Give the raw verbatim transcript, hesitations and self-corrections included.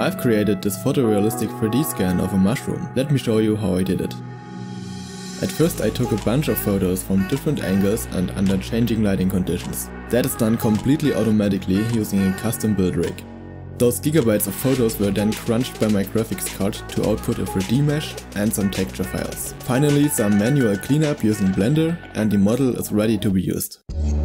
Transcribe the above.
I've created this photorealistic three D scan of a mushroom. Let me show you how I did it. At first I took a bunch of photos from different angles and under changing lighting conditions. That is done completely automatically using a custom build rig. Those gigabytes of photos were then crunched by my graphics card to output a three D mesh and some texture files. Finally some manual cleanup using Blender and the model is ready to be used.